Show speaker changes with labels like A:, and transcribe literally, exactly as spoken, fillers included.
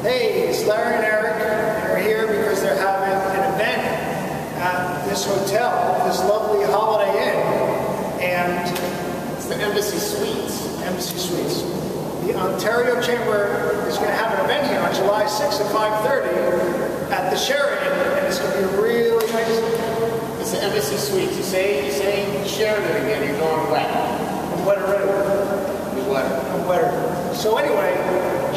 A: Hey, it's Larry and Eric, and we're here because they're having an event at this hotel, this lovely Holiday Inn, and
B: it's the Embassy Suites.
A: Embassy Suites. The Ontario Chamber is going to have an event here on July sixth at five thirty at the Sheraton, and it's going to be really nice.
B: It's the Embassy Suites. You say, you say Sheraton again, you're going wet.
A: I'm wetter.
B: You're wetter.
A: I'm wetter. So anyway,